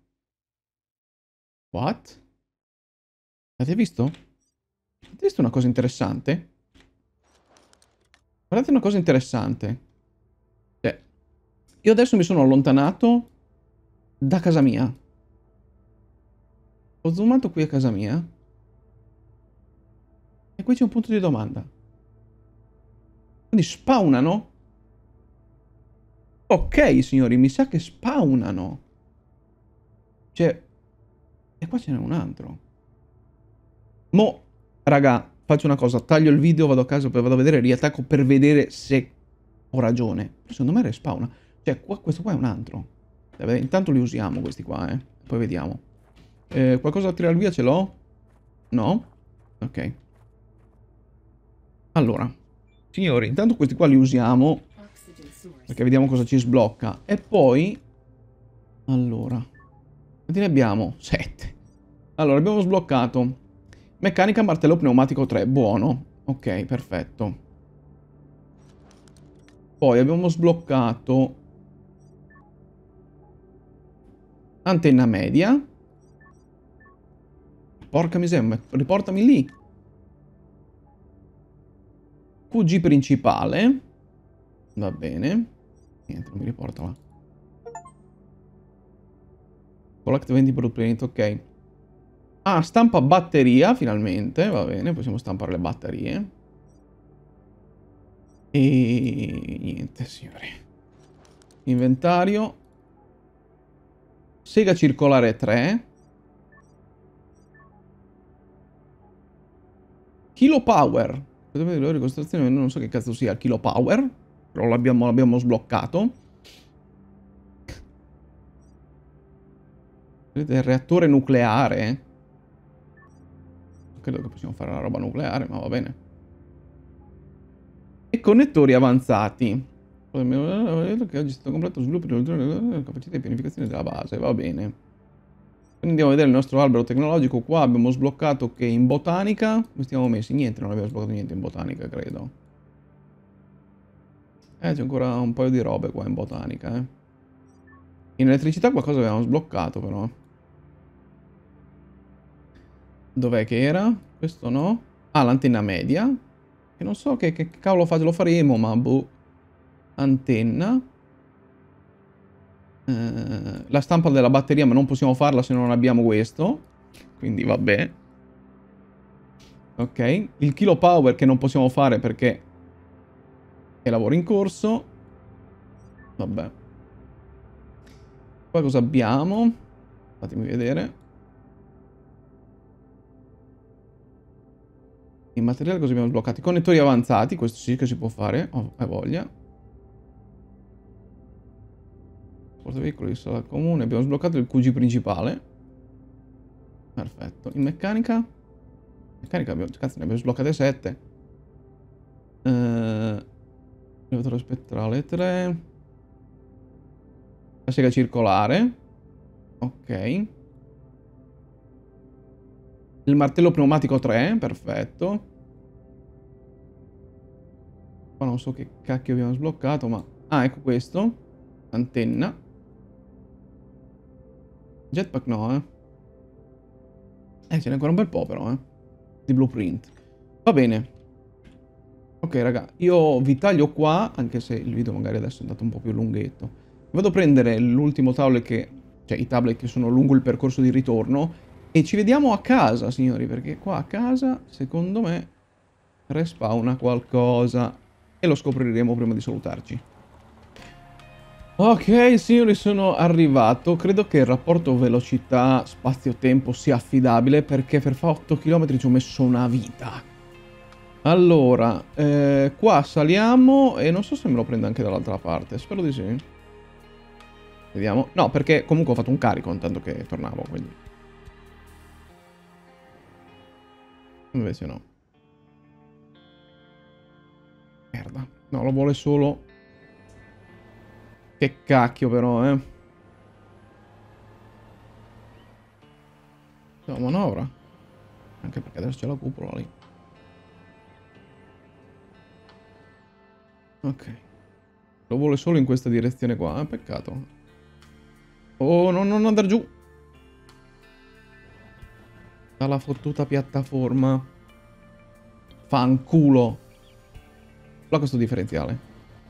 A: What? Avete visto? Avete visto una cosa interessante? Guardate una cosa interessante. Cioè, io adesso mi sono allontanato da casa mia. Ho zoomato qui a casa mia. E qui c'è un punto di domanda. Quindi spawnano? Ok, signori, mi sa che spawnano. Cioè... E qua ce n'è un altro. Mo, raga, faccio una cosa. Taglio il video, vado a casa, poi vado a vedere, riattacco per vedere se ho ragione. Secondo me respawna. Cioè, qua, questo qua è un altro. Vabbè, intanto li usiamo questi qua, eh. Poi vediamo. Eh, qualcosa da tirare via ce l'ho? No? Ok. Allora. Signori, intanto questi qua li usiamo. Perché vediamo cosa ci sblocca. E poi... Allora. Quanti ne abbiamo? sette. Allora, abbiamo sbloccato. Meccanica martello pneumatico tre. Buono. Ok, perfetto. Poi abbiamo sbloccato... Antenna media. Porca miseria, riportami lì. Q G principale. Va bene. Niente, non mi riporta là. Collect venti blueprint, ok. Ah, stampa batteria, finalmente. Va bene, possiamo stampare le batterie. E... niente, signori. Inventario. Sega circolare tre. Kilo Power. Ricostruzione, non so che cazzo sia il Kilo Power. Però l'abbiamo sbloccato. Vedete, il reattore nucleare. Credo che possiamo fare una roba nucleare, ma va bene. E connettori avanzati. Che oggi è stato completo lo sviluppo della capacità di pianificazione della base, va bene. Quindi andiamo a vedere il nostro albero tecnologico. Qua abbiamo sbloccato che in botanica... Come stiamo messi? Niente, non abbiamo sbloccato niente in botanica, credo. Eh, c'è ancora un paio di robe qua in botanica, eh. In elettricità qualcosa avevamo sbloccato, però. Dov'è che era? Questo no? Ah, l'antenna media. Che non so che, che cavolo fa, lo faremo, ma boh. Antenna. Eh, la stampa della batteria, ma non possiamo farla se non abbiamo questo. Quindi vabbè. Ok. Il kilo power che non possiamo fare perché è lavoro in corso. Vabbè. Poi cosa abbiamo? Fatemi vedere. Il materiale cosa abbiamo sbloccato? I connettori avanzati, questo sì che si può fare, ho oh, voglia. Portaveicoli di sala comune, abbiamo sbloccato il Q G principale. Perfetto. In meccanica? Meccanica abbiamo, cazzo, ne abbiamo sbloccate sette. Eh, elevatore spettrale tre. La sega circolare. Ok. Il martello pneumatico tre, perfetto. Qua non so che cacchio abbiamo sbloccato, ma... Ah, ecco questo. Antenna. Jetpack no, eh. Eh, ce n'è ancora un bel po' però, eh. Di blueprint. Va bene. Ok, raga, io vi taglio qua, anche se il video magari adesso è andato un po' più lunghetto. Vado a prendere l'ultimo tablet che... Cioè, i tablet che sono lungo il percorso di ritorno. E ci vediamo a casa, signori, perché qua a casa, secondo me, respawna qualcosa. E lo scopriremo prima di salutarci. Ok, signori, sono arrivato. Credo che il rapporto velocità spazio-tempo sia affidabile, perché per fare otto chilometri ci ho messo una vita. Allora, eh, qua saliamo e non so se me lo prendo anche dall'altra parte. Spero di sì. Vediamo. No, perché comunque ho fatto un carico intanto che tornavo, quindi... Invece no. Merda. No, lo vuole solo... Che cacchio però, eh. No, manovra. Anche perché adesso c'è la cupola lì. Ok. Lo vuole solo in questa direzione qua, eh? Peccato. Oh, no, non andare giù. Dalla fottuta piattaforma. Fanculo. Là questo differenziale.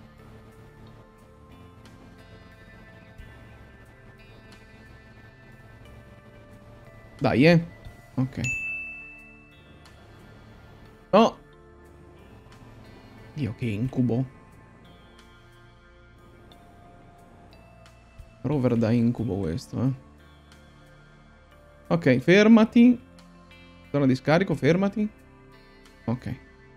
A: Dai, eh. Ok. No. Dio, che incubo. Rover da incubo questo, eh. Ok, fermati. Zona di scarico, fermati. Ok.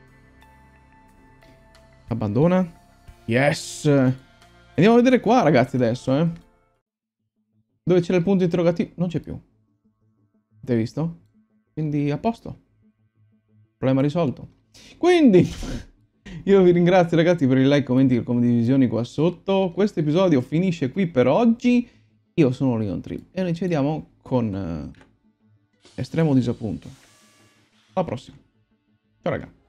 A: Abbandona. Yes. Andiamo a vedere qua, ragazzi, adesso, eh. Dove c'era il punto interrogativo? Non c'è più. Avete visto? Quindi a posto. Problema risolto. Quindi io vi ringrazio, ragazzi, per i like, commenti e condivisioni qua sotto. Questo episodio finisce qui per oggi. Io sono Leon Trip e noi ci vediamo con uh, estremo disappunto. Alla prossima. Ciao, raga.